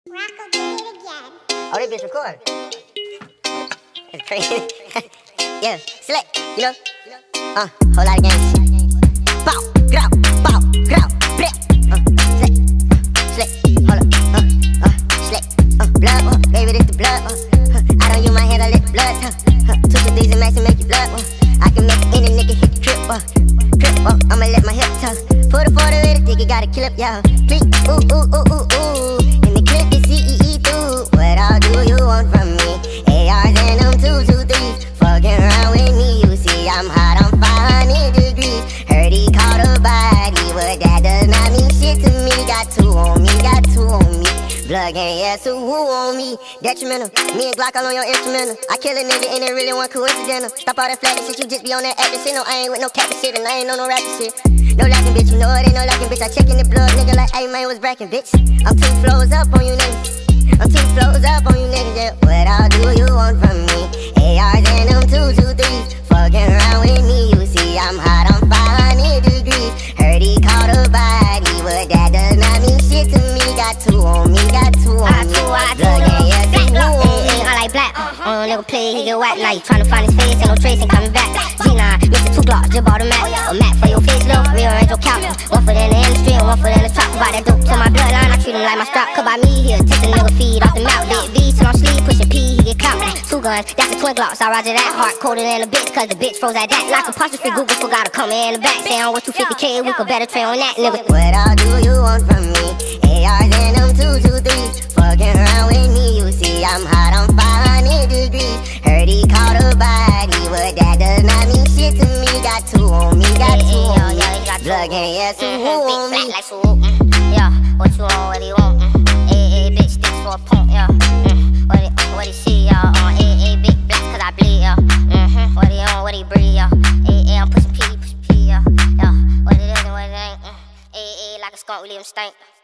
Oh, they bitch recording. That's crazy. Yeah, select, you know. Whole lot of gang shit. Bow, grow, bleh. Select, hold up, select, blood, baby, this the blood, I don't use my hand, I let the blood, 223's and max and make you blood, I can make any nigga hit the trip, I'ma let my hip touch. Put a 40 with a dick, you gotta kill up, y'all. Click, ooh. In the clip, you see through. What all do you want from me? ARs and them 223's. Fucking around with me, you see I'm hot, I'm 500 degrees. Heard he caught a body, but that does not mean shit to me. Got two on me. Blood gang, yeah, so who on me? Detrimental, me and Glock all on your instrumental. I kill a nigga and it really one coincidental. Stop all that flagging shit, you just be on that acting shit. No, I ain't with no capping shit and I ain't on no rapping shit. No lacking, bitch, you know it ain't no lacking, bitch. I checkin' the blood, nigga, like, hey, man, was brackin', bitch. I'm 2 flows up on you niggas. Yeah. What all do you want from me? ARs and them 223's. Fucking around with me, you see I'm hot, I'm 500 degrees. Heard he caught a body, but that does not mean shit to me. Got two on me. Nigga play, he get whacked. Now you tryna find his face, ain't no tracing coming back. G9, Mr. 2 Glock, just bought a Mac. A Mac for your face, look, rearrange your couch. One foot in the industry and one foot in the top. About that dope to my bloodline, I treat him like my strap. Cause by me, he'll take a nigga feed off the mouth. Big V, till on sleeve, pushing P, he get caught. 2 guns, that's a twin Glocks, I roger that. Heart colder than a bitch, cause the bitch froze at that. Like a apostrophe, Google forgot to come in the back. Say on what 250K, we could better train on that, nigga. What all do you want from me? ARs and them 223's. Fucking around with me, you see I'm hot, I'm 500 degrees. Heard he caught a body, but that does not mean shit to me. Got two on me. Blood gang, yeah, so who on me? Like swoop, yeah, what you want, what he want? Bitch, sticks for a pump, yeah. What he see, y'all? Big black, cause I bleed, yeah. What he on, what he breathe, yeah. I'm pushing P, yeah. What it is and what it ain't. Like a skunk, we leave him stank.